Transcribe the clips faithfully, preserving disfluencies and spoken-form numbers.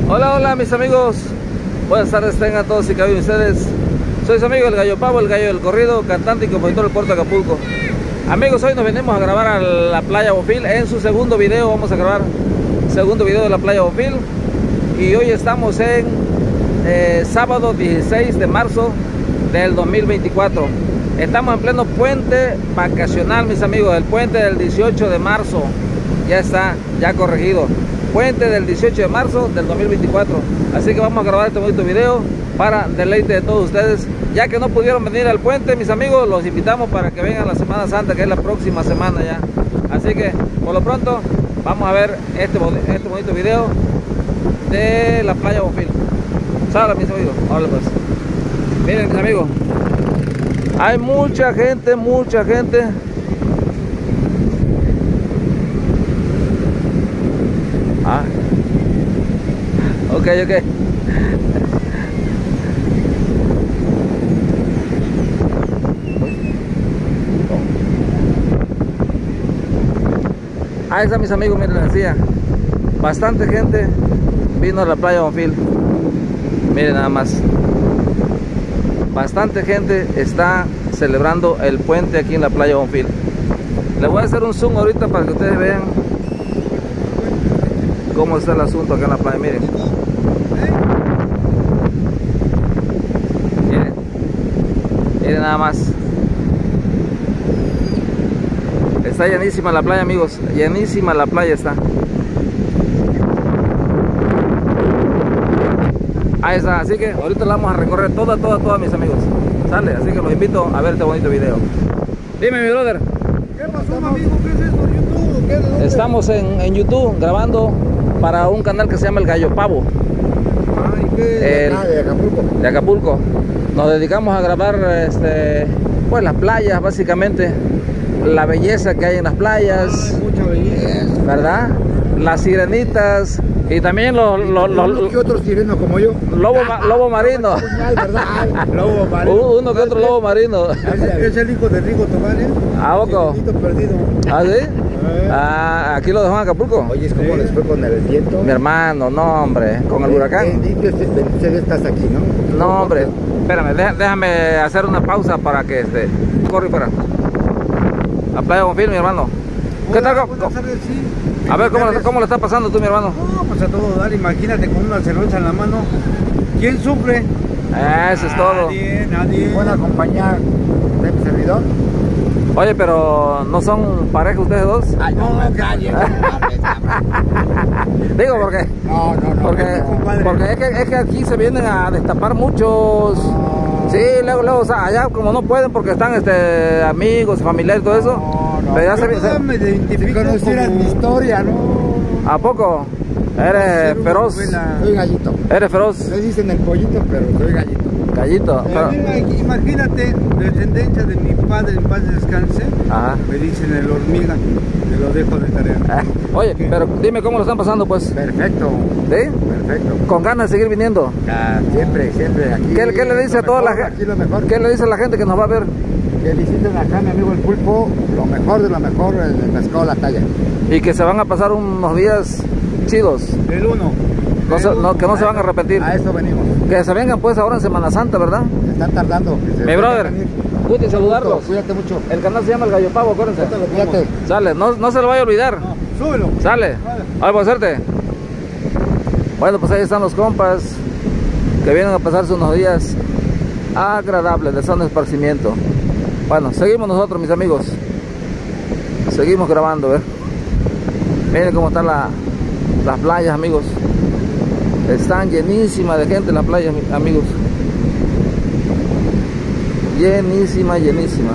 Hola, hola mis amigos, buenas tardes tengan todos y cada uno de ustedes. Soy su amigo el Gallo Pavo, el gallo del corrido, cantante y compositor del puerto de Acapulco. Amigos, hoy nos venimos a grabar a la playa Bonfil. En su segundo video vamos a grabar segundo video de la playa Bonfil. Y hoy estamos en eh, sábado dieciséis de marzo del dos mil veinticuatro. Estamos en pleno puente vacacional, mis amigos. El puente del dieciocho de marzo ya está, ya corregido. Puente del dieciocho de marzo del dos mil veinticuatro. Así que vamos a grabar este bonito video para deleite de todos ustedes. Ya que no pudieron venir al puente, mis amigos, los invitamos para que vengan la Semana Santa, que es la próxima semana ya. Así que por lo pronto vamos a ver este, este bonito video de la playa Bonfil. Sala, mis amigos. Hola, pues. Miren, mis amigos, hay mucha gente, mucha gente. Ah, ok, ok. Ahí están mis amigos, miren, les decía, bastante gente vino a la playa Bonfil. Miren nada más, bastante gente está celebrando el puente aquí en la playa Bonfil. Les voy a hacer un zoom ahorita para que ustedes vean cómo está el asunto acá en la playa. Miren, miren, miren nada más. Está llenísima la playa, amigos, llenísima la playa está. Ahí está, así que ahorita la vamos a recorrer toda, toda, toda, mis amigos. Sale, así que los invito a ver este bonito video. Dime, mi brother. ¿Qué pasó, amigo? ¿Qué es esto? ¿YouTube? ¿Qué, de dónde? Estamos en, en YouTube grabando para un canal que se llama El Gallo Pavo. Ah, ¿y qué? El, ah, de Acapulco. De Acapulco. Nos dedicamos a grabar este, pues las playas, básicamente. La belleza que hay en las playas. Ah, mucha belleza. ¿Verdad? Las sirenitas. Y también los... los, los, uno que otro sireno como yo. Lobo, ma, lobo marino. Puñal, ¿verdad? Lobo marino. Uno que otro lobo marino. Es el hijo de Rigo Tobar, ¿eh? ¿A poco? El perdido. ¿Ah, sí? Eh. Ah, ¿aquí lo dejó en Acapulco? Oye, es como les fue con el viento. Mi hermano, no, hombre. ¿Con el huracán? Bendito estás aquí, ¿no? No, hombre. Espérame, déjame hacer una pausa para que este... Corre fuera. La playa Bonfil, mi hermano. ¿Qué tal? Buenas tardes, sí. A ver, ¿cómo, ¿cómo le está pasando tú, mi hermano? No, pues a todo dar, imagínate con una cerveza en la mano. ¿Quién sufre? Eso es todo. Nadie, nadie. Buena compañía de mi servidor. Oye, pero ¿no son pareja ustedes dos? Ay, no, no, calle. Digo, porque... No, no, no. Porque, porque es, que, es que aquí se vienen a destapar muchos... No. Sí, luego, luego, o sea, allá como no pueden porque están este, amigos, familiares y todo eso. No, no. Pero ya se, se, me identifico si conocieras como... mi historia, ¿no? ¿A poco? Eres sí, feroz. Soy gallito. Eres feroz. Le dicen el pollito, pero soy gallito. Gallito. Pero... Imagínate, descendencia de mi padre, en paz descanse. Ajá. Me dicen el hormiga. Te lo dejo de tarea. Eh. Oye, pero dime cómo lo están pasando, pues. Perfecto. ¿Sí? Perfecto. ¿Con ganas de seguir viniendo? Ah, siempre, siempre. Aquí, ¿Qué, qué le dice a toda mejor, la gente? Lo ¿Qué le dice a la gente que nos va a ver? Que visiten acá, mi amigo el Pulpo, lo mejor de lo mejor, el pescado la talla. Y que se van a pasar unos días chidos. El uno. No se, no, que no se van a arrepentir. A eso venimos. Que se vengan pues ahora en Semana Santa, ¿verdad? Se están tardando. Mi brother, gusto saludarlos. Cuídate mucho. El canal se llama El Gallo Pavo, acuérdense. Cuídate. Sale, no, no se lo vaya a olvidar. No, súbelo. Sale. Ay, por suerte. Bueno, pues ahí están los compas que vienen a pasarse unos días agradables de sano esparcimiento. Bueno, seguimos nosotros, mis amigos. Seguimos grabando, ¿eh? Miren cómo están la, las playas, amigos. Están llenísimas de gente en las playas, amigos. Llenísima, llenísima.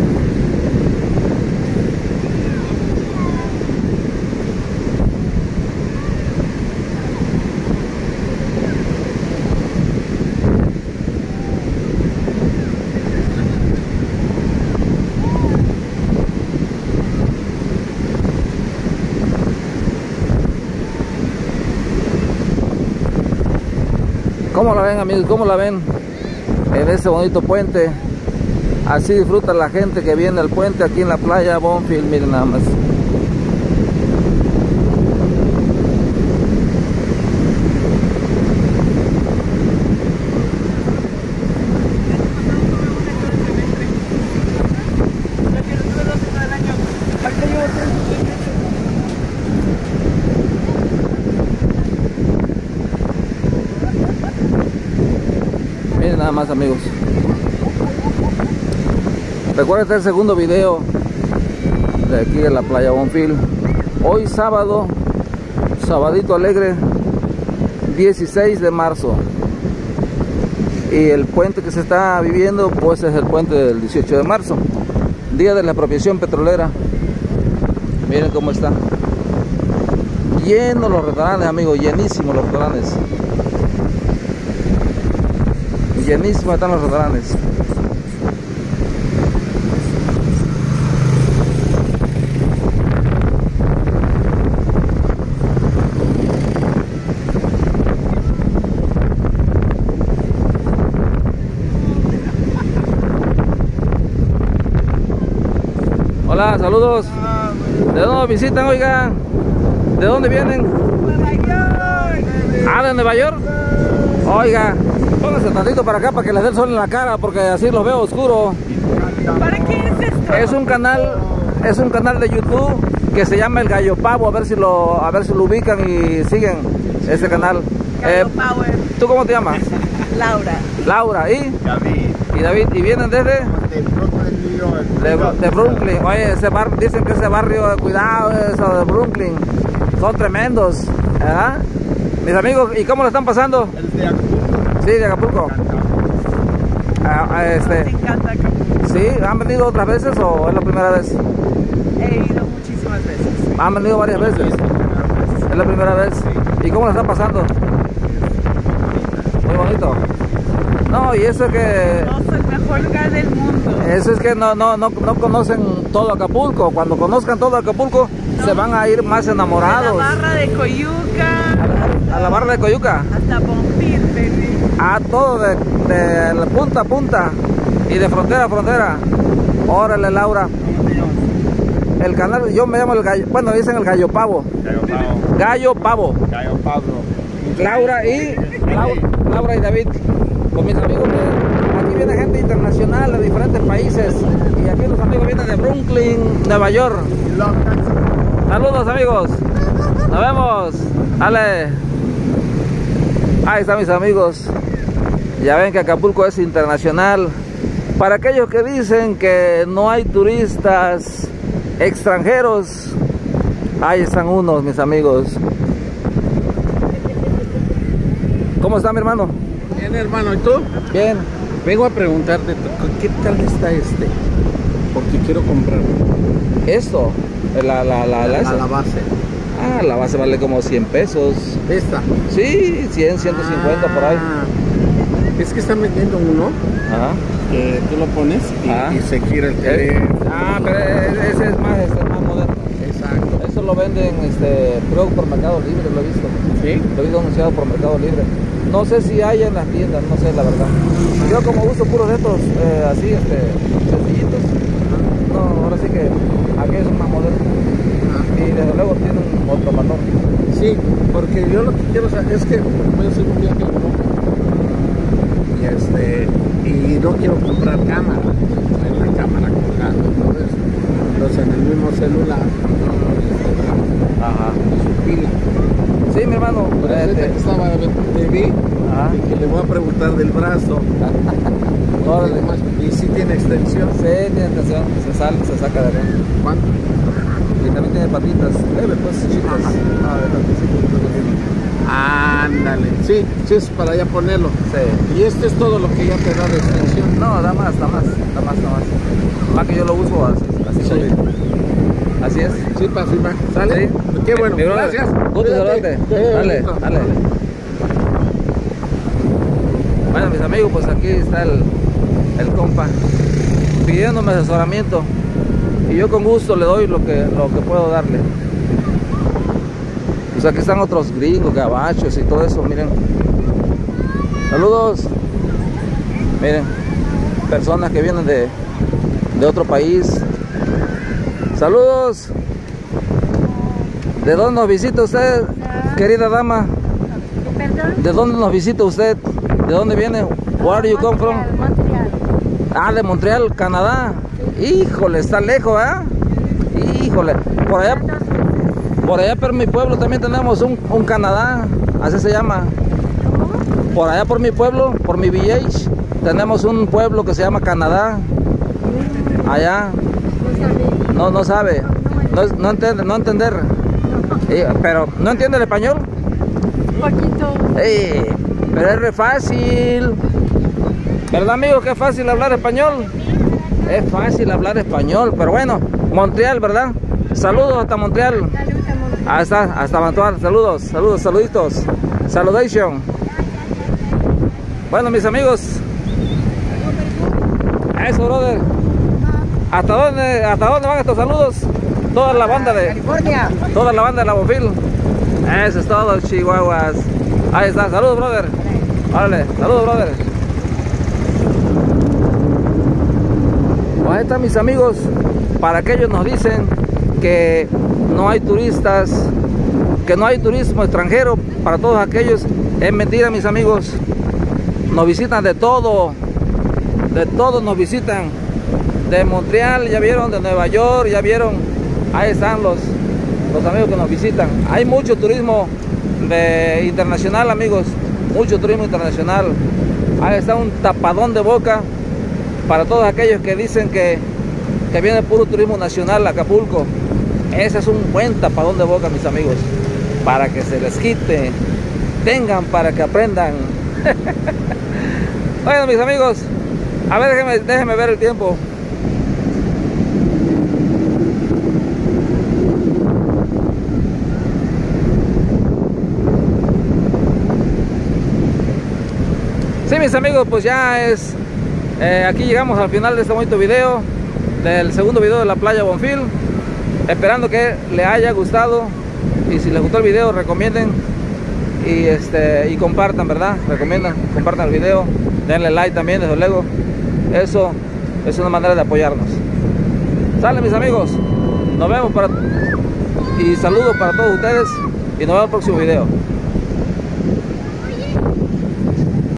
¿Cómo la ven, amigos? ¿Cómo la ven en este bonito puente? Así disfruta la gente que viene al puente aquí en la playa Bonfil. Miren nada más. más, amigos. Recuerden este el segundo video de aquí de la playa Bonfil. Hoy sábado, sabadito alegre, dieciséis de marzo. Y el puente que se está viviendo pues es el puente del dieciocho de marzo, día de la expropiación petrolera. Miren cómo está lleno los restaurantes, amigos, llenísimos los restaurantes, llenísimos están los restaurantes. Hola, saludos. ¿De dónde visitan, oigan? ¿De dónde vienen? Nueva York. Ah, ¿de Nueva York? Oiga, pónganse tantito para acá para que les dé el sol en la cara, porque así los veo oscuro. ¿Para qué es esto? Es un canal, es un canal de YouTube que se llama El Gallo Pavo, a ver si lo, a ver si lo ubican y siguen ese canal. Gallo Eh, Power. ¿Tú cómo te llamas? Laura. Laura, ¿y? David. ¿Y David? ¿Y vienen desde? De Brooklyn, New York. De, de Brooklyn. Oye, ese bar, dicen que ese barrio, cuidado, eso de Brooklyn, son tremendos, ¿verdad? Mis amigos, ¿y cómo lo están pasando? El de Acapulco. Sí, de Acapulco. Ah, ah, Me este, encanta Acapulco. ¿sí? ¿Han venido otras veces o es la primera vez? He ido muchísimas veces. ¿Han venido varias veces? ¿Es la primera vez? ¿Y cómo lo están pasando? Muy bonito. No, y eso es que... No, es el mejor lugar del mundo. Eso es que no, no, no, no conocen todo Acapulco. Cuando conozcan todo Acapulco, no, se van a ir más enamorados. A la barra de Coyuca. A la, a la barra de Coyuca. Hasta Bonfil, baby. A todo de, de la punta a punta y de frontera a frontera. Órale, Laura. El canal, yo me llamo el gallo, bueno, dicen el Gallo Pavo. Gallo Pavo. Gallo Pavo. Gallo Pablo. Laura y Laura, Laura y David, con mis amigos de, aquí viene gente internacional de diferentes países y aquí los amigos vienen de Brooklyn, Nueva York. Saludos, amigos, nos vemos. Dale. Ahí están mis amigos. Ya ven que Acapulco es internacional. Para aquellos que dicen que no hay turistas extranjeros, ahí están unos, mis amigos. ¿Cómo está, mi hermano? Bien, hermano, ¿y tú? Bien. Vengo a preguntarte, ¿qué tal está este? Porque quiero comprar. Esto, la, la, la, la, a la base. Ah, la base vale como cien pesos. Esta. Sí, cien, ciento cincuenta por ahí. Es que están vendiendo uno. Ajá. Que tú lo pones y, ah. y se gira el Eh, teléfono. Ah, pero ese es más, este es más moderno. Exacto. Eso lo venden, este, creo por Mercado Libre, lo he visto. ¿Sí? Lo he visto anunciado por Mercado Libre. No sé si hay en las tiendas, no sé la verdad. Yo como uso puros de estos, eh, así, este, sencillitos. No, ahora sí que aquí es más moderno. Y desde luego tienen otro valor. Sí, porque yo lo que quiero saber es que voy a hacer un viaje a Europa. Y este, y no quiero comprar cámara, en la cámara colgada, todo eso. Entonces en el mismo celular, Ajá. su pila. Sí, mi hermano. Pero ahorita que estaba, te vi, Ajá. que le voy a preguntar del brazo. Órale. Y si tiene extensión. Sí, tiene extensión, se sale, se saca de adentro. ¿Cuánto? Y también tiene patitas, leve pues, chicas. Ah, de tantecito, creo que tiene. Ándale. Sí, sí es para ya ponerlo. Sí. Y este es todo lo que ya te da de extensión. No, da más, da más, da más, da más. Más que yo lo uso así, así Sí. solito. Así es. Sí, para firmar. ¿Sale? Sí. Qué bueno. Mi brother, Gracias. gusto Cuídate. saludarte. Eh, Dale, listo. dale. Bueno, mis amigos, pues aquí está el, el compa pidiéndome asesoramiento y yo con gusto le doy lo que, lo que puedo darle. Pues aquí están otros gringos, gabachos y todo eso, miren. Saludos. Miren, personas que vienen de, de otro país. Saludos. ¿De dónde nos visita usted, querida dama? ¿Perdón? ¿De dónde nos visita usted? ¿De dónde viene? Where do you come from? Montreal. Ah, de Montreal, Canadá. Híjole, está lejos, ¿eh? Híjole. Por allá, por allá por mi pueblo también tenemos un, un Canadá. Así se llama. ¿Cómo? Por allá por mi pueblo, por mi village, tenemos un pueblo que se llama Canadá. Allá. No, no sabe. No, no entiende, no entender. Eh, pero, ¿no entiende el español? Poquito. Eh, pero es re fácil. ¿Verdad, amigo? Que es fácil hablar español. Es fácil hablar español, pero bueno, Montreal, ¿verdad? Saludos hasta Montreal. Hasta, hasta Montreal. Saludos, saludos, saluditos. Saludation. Bueno, mis amigos. Eso, brother. ¿Hasta dónde, hasta dónde van estos saludos? Toda la banda de California. Toda la banda de la Bonfil. Eso es todo, chihuahuas. Ahí está, saludos, brother. Órale, saludos, brother. Pues ahí están, mis amigos. Para aquellos nos dicen que no hay turistas, que no hay turismo extranjero, para todos aquellos es mentira, mis amigos. Nos visitan de todo, de todo nos visitan. De Montreal, ya vieron, de Nueva York, ya vieron. Ahí están los, los amigos que nos visitan. Hay mucho turismo de internacional, amigos. Mucho turismo internacional. Ahí está un tapadón de boca para todos aquellos que dicen que, que viene puro turismo nacional a Acapulco. Ese es un buen tapadón de boca, mis amigos. Para que se les quite. Tengan para que aprendan. Bueno, mis amigos. A ver, déjenme, déjenme ver el tiempo. Sí, mis amigos, pues ya es eh, aquí llegamos al final de este bonito video, del segundo video de la playa Bonfil. Esperando que le haya gustado, y si les gustó el video, recomienden y este y compartan, ¿verdad? Recomiendan, compartan el video, denle like también, desde luego. Eso es una manera de apoyarnos. Sale, mis amigos, nos vemos para y saludos para todos ustedes, y nos vemos en el próximo video.